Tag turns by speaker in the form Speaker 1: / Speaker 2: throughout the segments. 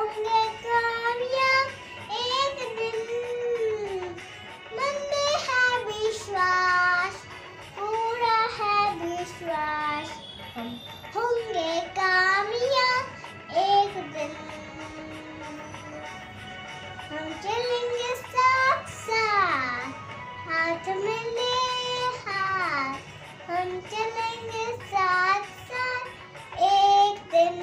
Speaker 1: होंगे कामयाब एक दिन। मन में है विश्वास, पूरा है विश्वास, हम होंगे कामयाब एक दिन। हम चलेंगे साथ साथ, हाथ में ले हाथ, हम चलेंगे साथ साथ एक दिन।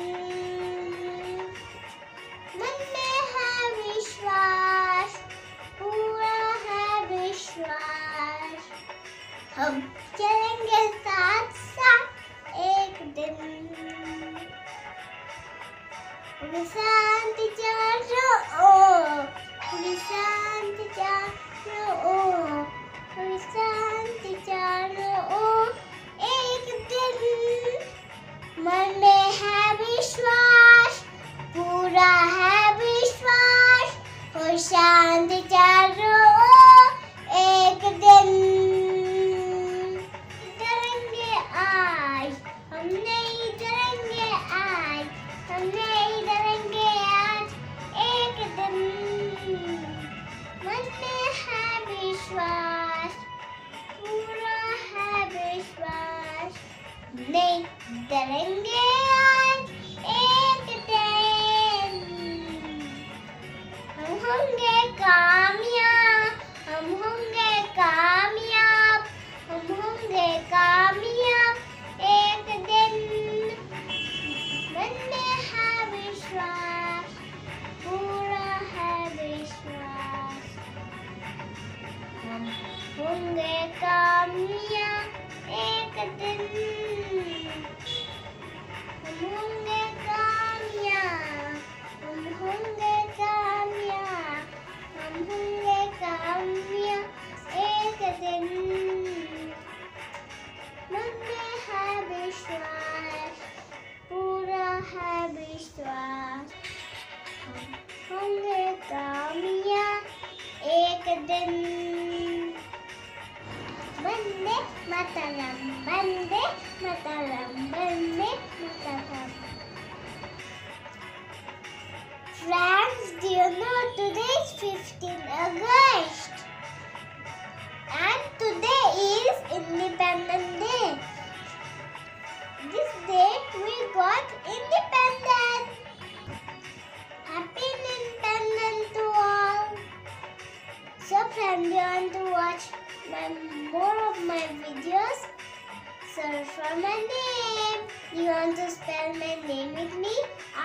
Speaker 1: मन में है विश्वास, पूरा है विश्वास, हम चलेंगे साथ साथ एक दिन। शांति चारों ओर, शांति चारों ओर, शांति चारों ओर एक दिन। मन में है विश्वास, पूरा है विश्वास, हो शांति चारों ओर एक दिन। डरेंगे आज, हम नहीं डरेंगे आज, हम नहीं डरेंगे आज एक दिन। मन में है विश्वास, पूरा है विश्वास, नहीं डरेंगे आज एक दिन। हम होंगे कामयाब, हम होंगे कामयाब, हम होंगे कामयाब एक दिन। मन में है विश्वास, पूरा है विश्वास, हम होंगे कामयाब एक दिन। हम होंगे कामयाब, हम होंगे कामयाब, हम होंगे कामयाब एक दिन। मन में है विश्वास, पूरा है विश्वास, हम होंगे कामयाब एक दिन। Vande Mataram, Vande Mataram, Vande Mataram. Friends, do you know today is 15 August and today is Independence Day. This day we got independence. Happy Independence to all. So friends, you want to watch more of my videos? Search for my name. You want to spell my name with me?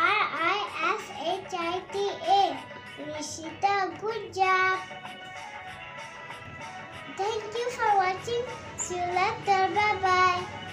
Speaker 1: Rishita. Rishita, good job. Thank you for watching. See you later. Bye bye.